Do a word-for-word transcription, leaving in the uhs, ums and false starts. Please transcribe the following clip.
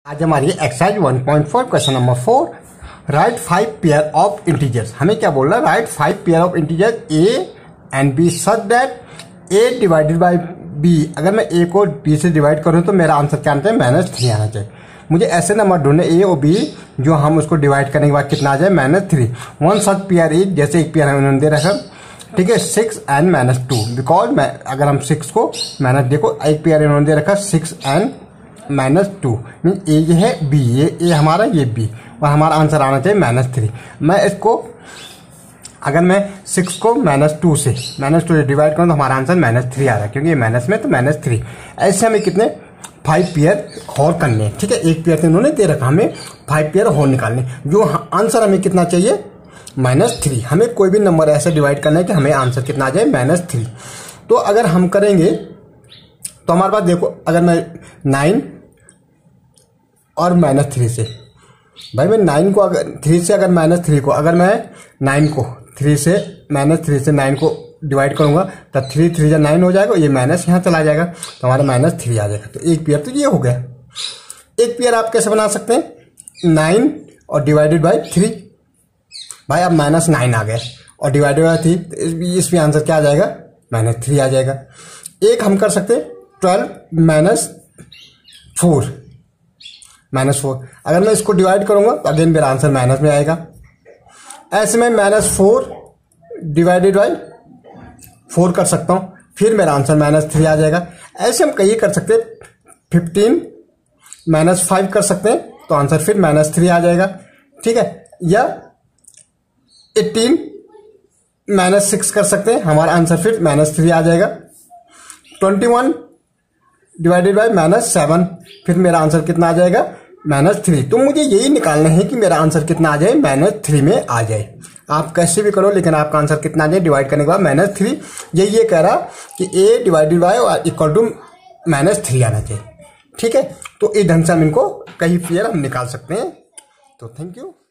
आज हमारी exercise one point four question number four write five pair of integers. हमें क्या बोल रहा है? Write five pair of integers A and B such that A divided by B. अगर मैं ए को बी से डिवाइड करूं तो मेरा आंसर क्या आना चाहिए? माइनस थ्री आना चाहिए। मुझे ऐसे नंबर ढूंढने ए और बी जो हम उसको डिवाइड करने के बाद कितना आ जाए? Minus three. One such pair is, जैसे एक पेयर हमें दे रखा, ठीक है, six and minus two. Because मैं अगर हम सिक्स को माइनस, देखो एक पेयर इन्होंने दे रखा six and minus two, mean A ये है बी, ये ए हमारा, ये बी, और हमारा आंसर आना चाहिए माइनस थ्री। मैं इसको अगर मैं सिक्स को माइनस टू से माइनस टू से डिवाइड करूँ तो हमारा आंसर माइनस थ्री आ रहा है, क्योंकि ये माइनस में तो माइनस थ्री। ऐसे हमें कितने फाइव पेयर और करने, ठीक है, एक पेयर तो इन्होंने दे रखा, हमें फाइव पेयर और निकालने। जो आंसर हमें कितना चाहिए? Minus three. हमें कोई भी नंबर ऐसे डिवाइड करना है कि हमें आंसर कितना आ जाए? Minus three. तो अगर हम करेंगे तो हमारे पास देखो, अगर मैं नाइन और माइनस थ्री से, भाई मैं नाइन को अगर थ्री से अगर माइनस थ्री को अगर मैं नाइन को थ्री से माइनस थ्री से नाइन को डिवाइड करूंगा तो थ्री थ्री या नाइन हो जाएगा, ये माइनस यहाँ चला जाएगा तो हमारा माइनस थ्री आ जाएगा। तो एक पेयर तो ये हो गया। एक पेयर आप कैसे बना सकते हैं? नाइन और डिवाइडेड बाई थ्री। भाई अब माइनस नाइन आ गया और डिवाइडेड बाई थ्री, तो इसमें आंसर क्या आ जाएगा? माइनस थ्री आ जाएगा। एक हम कर सकते हैं twelve minus four, minus four. अगर मैं इसको डिवाइड करूंगा तो अगेन मेरा आंसर माइनस में आएगा। ऐसे में minus four divided by four कर सकता हूं, फिर मेरा आंसर माइनस थ्री आ जाएगा। ऐसे हम कई कर सकते हैं, फिफ्टीन माइनस फाइव कर सकते हैं तो आंसर फिर माइनस थ्री आ जाएगा, ठीक है। या एटीन माइनस सिक्स कर सकते हैं, हमारा आंसर फिर माइनस थ्री आ जाएगा। Twenty one divided by minus seven, फिर मेरा आंसर कितना आ जाएगा? Minus three. तो मुझे यही निकालना है कि मेरा आंसर कितना आ जाए? माइनस थ्री में आ जाए। आप कैसे भी करो, लेकिन आपका आंसर कितना आ जाए डिवाइड करने के बाद? Minus three. ये ये कह रहा कि A divided by equal to minus three आना चाहिए, ठीक है। तो इस ढंग से हम इनको कई पेयर हम निकाल सकते हैं। तो थैंक यू।